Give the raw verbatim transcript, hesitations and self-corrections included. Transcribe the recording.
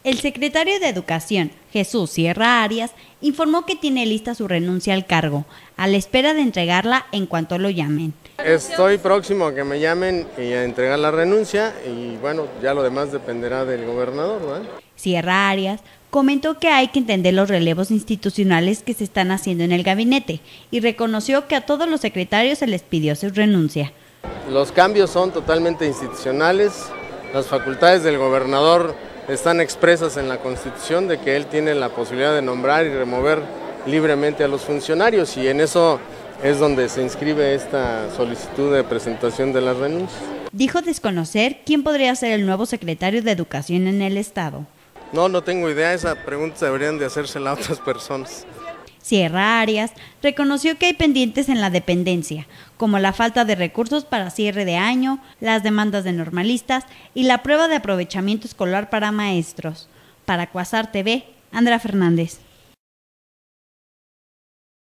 El secretario de Educación, Jesús Sierra Arias, informó que tiene lista su renuncia al cargo, a la espera de entregarla en cuanto lo llamen. Estoy próximo a que me llamen y a entregar la renuncia y bueno, ya lo demás dependerá del gobernador, ¿verdad? Sierra Arias comentó que hay que entender los relevos institucionales que se están haciendo en el gabinete y reconoció que a todos los secretarios se les pidió su renuncia. Los cambios son totalmente institucionales, las facultades del gobernador están expresas en la Constitución de que él tiene la posibilidad de nombrar y remover libremente a los funcionarios y en eso es donde se inscribe esta solicitud de presentación de las renuncias. Dijo desconocer quién podría ser el nuevo secretario de Educación en el Estado. No, no tengo idea, esa pregunta deberían de hacérsela a otras personas. Sierra Arias reconoció que hay pendientes en la dependencia, como la falta de recursos para cierre de año, las demandas de normalistas y la prueba de aprovechamiento escolar para maestros. Para Cuasar T V, Andrea Fernández.